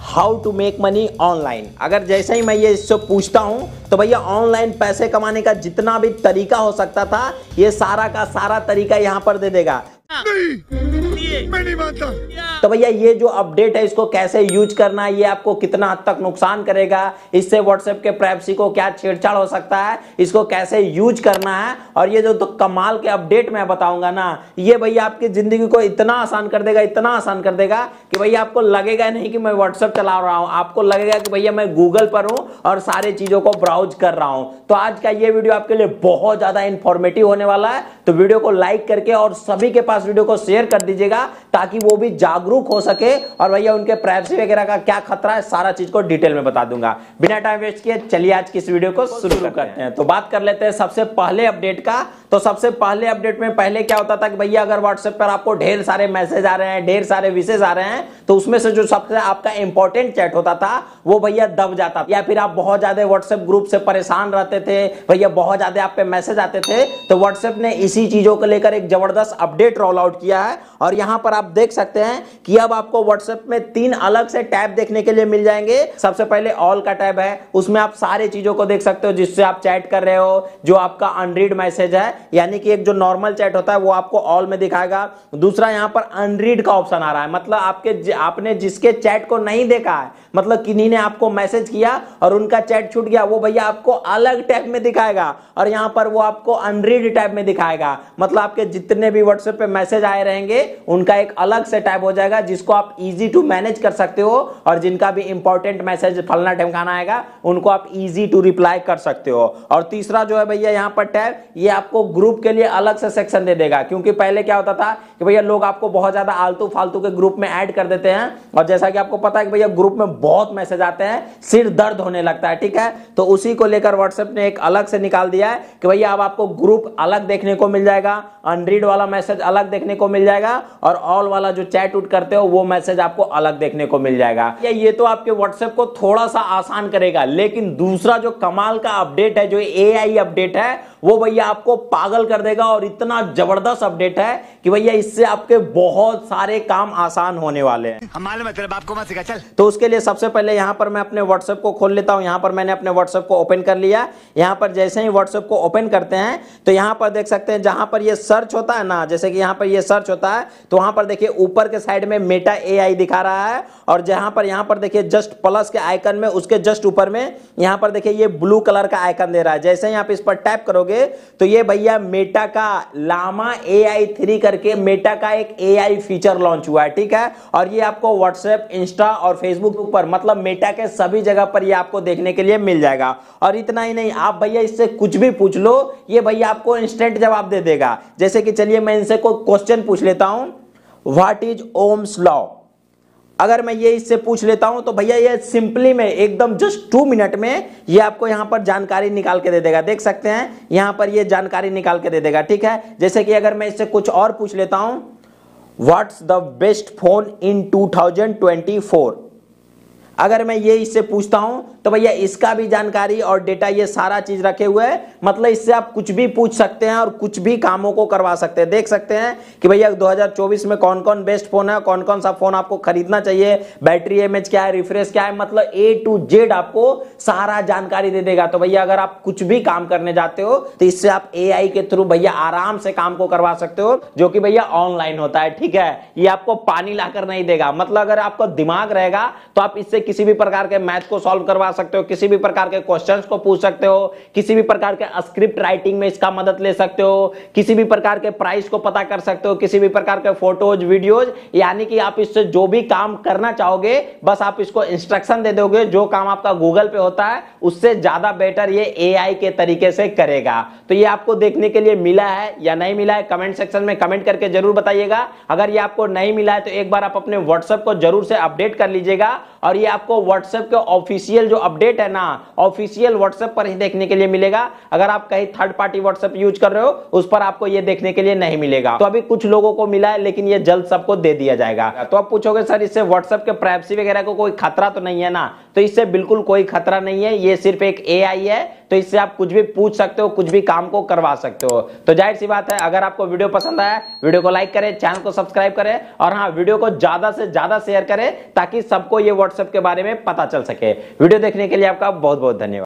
How to make money online. अगर जैसे ही मैं ये इससे पूछता हूं तो भैया ऑनलाइन पैसे कमाने का जितना भी तरीका हो सकता था ये सारा का सारा तरीका यहां पर दे देगा। नहीं, मैं नहीं मानता। तो भैया ये जो अपडेट है इसको कैसे यूज करना है, ये आपको कितना हद तक नुकसान करेगा, इससे व्हाट्सएप के प्राइवेसी को क्या छेड़छाड़ हो सकता है, इसको कैसे यूज करना है, और ये जो तो कमाल के अपडेट मैं बताऊंगा ना, ये भैया आपकी जिंदगी को इतना आसान कर देगा, इतना आसान कर देगा कि भैया आपको लगेगा नहीं कि मैं व्हाट्सएप चला रहा हूं, आपको लगेगा कि भैया मैं गूगल पर हूं और सारी चीजों को ब्राउज कर रहा हूं। तो आज का ये वीडियो आपके लिए बहुत ज्यादा इंफॉर्मेटिव होने वाला है, तो वीडियो को लाइक करके और सभी के पास वीडियो को शेयर कर दीजिएगा ताकि वो भी जागरूक हो सके, और भैया उनके प्राइवेसी वगैरह का क्या खतरा है सारा चीज को डिटेल में बता दूंगा। बिना टाइम वेस्ट किए चलिए आज की इस वीडियो को शुरू करते हैं। तो बात कर लेते हैं सबसे पहले अपडेट का। तो सबसे पहले अपडेट में पहले क्या होता था कि भैया अगर व्हाट्सएप पर आपको ढेर सारे मैसेज आ रहे हैं, ढेर सारे विशेष आ रहे हैं, तो उसमें से जो सबसे आपका इंपॉर्टेंट चैट होता था वो भैया दब जाता, या फिर आप बहुत ज्यादा व्हाट्सएप ग्रुप से परेशान रहते थे, भैया बहुत ज्यादा आप पे मैसेज आते थे। तो व्हाट्सएप ने इसी चीजों को लेकर एक जबरदस्त अपडेट रोल आउट किया है, और यहां पर आप देख सकते हैं कि अब आपको व्हाट्सएप में 3 अलग से टैब देखने के लिए मिल जाएंगे। सबसे पहले ऑल का टैब है, उसमें आप सारी चीजों को देख सकते हो जिससे आप चैट कर रहे हो, जो आपका अनरीड मैसेज है, यानी कि एक जो नॉर्मल चैट होता है वो आपको ऑल में दिखाएगा। दूसरा यहां पर अनरीड का ऑप्शन आ रहा है, मतलब आपने जिसके चैट को नहीं देखा है, मतलब किन्हीं ने आपको मैसेज किया और उनका चैट छूट गया, वो भैया आपको अलग टैब में दिखाएगा, और यहां पर वो आपको अनरीड टैब में दिखाएगा। मतलब आपके जितने भी व्हाट्सएप पे मैसेज आए रहेंगे उनका एक अलग से टैब हो जाएगा जिसको आप इजी टू मैनेज कर सकते हो, और जिनका भी इंपॉर्टेंट मैसेज फलना ढमकाना आएगा उनको आप इजी टू रिप्लाई कर सकते हो। और तीसरा जो है भैया यहां पर टैब, ये आपको ग्रुप के लिए अलग से सेक्शन दे देगा, क्योंकि पहले क्या होता था कि भैया लोग आपको बहुत ज्यादा आलतू फालतू के ग्रुप में ऐड कर देते हैं, और जैसा कि आपको पता है कि भैया ग्रुप में बहुत मैसेज आते हैं, सिर दर्द होने लगता है, ठीक है। तो उसी को लेकर व्हाट्सएप ने एक अलग से निकाल दिया है कि भैया अब आपको ग्रुप अलग देखने को मिल जाएगा, अनरीड वाला मैसेज अलग देखने को मिल जाएगा, और ऑल वाला जो चैट उट करते हो वो मैसेज आपको अलग देखने को मिल जाएगा। ये तो आपके व्हाट्सएप को थोड़ा सा आसान करेगा, लेकिन दूसरा जो कमाल का अपडेट है, जो एआई अपडेट है, वो भैया आपको पागल कर देगा, और इतना जबरदस्त अपडेट है कि भैया इससे आपके बहुत सारे काम आसान होने वाले हैं। हमारे मतलब आपको मत सिखा चल। तो उसके लिए सबसे पहले यहां पर मैं अपने व्हाट्सएप को खोल लेता हूं। यहां पर मैंने अपने व्हाट्सएप को ओपन कर लिया। यहां पर जैसे ही व्हाट्सएप को ओपन करते हैं तो यहां पर देख सकते हैं जहां पर ये सर्च होता है ना, जैसे कि यहां पर ये सर्च होता है, तो वहां पर देखिए ऊपर के साइड में मेटा एआई दिखा रहा है, और जहां पर यहां पर देखिए जस्ट प्लस के आइकन में उसके जस्ट ऊपर में यहां पर देखिए ये ब्लू कलर का आइकन दे रहा है। जैसे ही आप इस पर टैप करोगे तो ये भैया मेटा का लामा AI 3 करके मेटा का एक AI फीचर लॉन्च हुआ है, ठीक है। और ये आपको व्हाट्सएप, इंस्टा और फेसबुक पर, मतलब मेटा के सभी जगह पर ये आपको देखने के लिए मिल जाएगा। और इतना ही नहीं, आप भैया इससे कुछ भी पूछ लो, ये भैया आपको इंस्टेंट जवाब दे देगा। जैसे कि चलिए मैं इनसे कोई क्वेश्चन पूछ लेता हूं, व्हाट इज ओम्स लॉ। अगर मैं ये इससे पूछ लेता हूं तो भैया ये सिंपली में एकदम जस्ट 2 मिनट में ये आपको यहां पर जानकारी निकाल के दे देगा। देख सकते हैं यहां पर ये जानकारी निकाल के दे देगा, ठीक है। जैसे कि अगर मैं इससे कुछ और पूछ लेता हूं, what's the best phone in 2024, अगर मैं ये इससे पूछता हूं तो भैया इसका भी जानकारी और डेटा ये सारा चीज रखे हुए हैं। मतलब इससे आप कुछ भी पूछ सकते हैं और कुछ भी कामों को करवा सकते हैं। देख सकते हैं कि भैया 2024 में कौन कौन बेस्ट फोन है, कौन कौन सा फोन आपको खरीदना चाहिए, बैटरी एमएच क्या है, रिफ्रेश क्या है, मतलब A to Z आपको सारा जानकारी दे देगा। तो भैया अगर आप कुछ भी काम करने जाते हो तो इससे आप AI के थ्रू भैया आराम से काम को करवा सकते हो, जो कि भैया ऑनलाइन होता है, ठीक है। ये आपको पानी लाकर नहीं देगा। मतलब अगर आपको दिमाग रहेगा तो आप इससे किसी भी प्रकार के मैथ को सॉल्व करवा सकते हो, किसी भी प्रकार के क्वेश्चंस को पूछ सकते हो, किसी भी प्रकार के स्क्रिप्ट राइटिंग में इसका मदद ले सकते हो, किसी भी प्रकार के प्राइस को पता कर सकते हो, किसी भी प्रकार के फोटोज, वीडियोज, यानी कि आप इससे जो भी काम करना चाहोगे बस आप इसको इंस्ट्रक्शन दे दोगे, जो काम आपका गूगल पे होता है उससे ज्यादा बेटर ये AI के तरीके से करेगा। तो ये आपको देखने के लिए मिला है या नहीं मिला है, कमेंट सेक्शन में कमेंट करके जरूर बताइएगा। अगर ये आपको नहीं मिला है तो एक बार आप अपने व्हाट्सएप को जरूर से अपडेट कर लीजिएगा, और ये आपको व्हाट्सएप के ऑफिशियल जो अपडेट है ना, ऑफिशियल व्हाट्सएप पर ही देखने के लिए मिलेगा। अगर आप कहीं थर्ड पार्टी व्हाट्सएप यूज कर रहे हो उस पर आपको ये देखने के लिए नहीं मिलेगा। तो अभी कुछ लोगों को मिला है, लेकिन ये जल्द सबको दे दिया जाएगा। तो आप पूछोगे सर इससे व्हाट्सएप के प्राइवेसी वगैरह को कोई खतरा तो नहीं है ना? तो इससे बिल्कुल कोई खतरा नहीं है। ये सिर्फ एक AI है तो इससे आप कुछ भी पूछ सकते हो, कुछ भी काम को करवा सकते हो। तो जाहिर सी बात है, अगर आपको वीडियो पसंद आया, वीडियो को लाइक करें, चैनल को सब्सक्राइब करें और हाँ, वीडियो को ज्यादा से ज्यादा शेयर करें ताकि सबको ये व्हाट्सएप के बारे में पता चल सके। वीडियो देखने के लिए आपका बहुत बहुत धन्यवाद।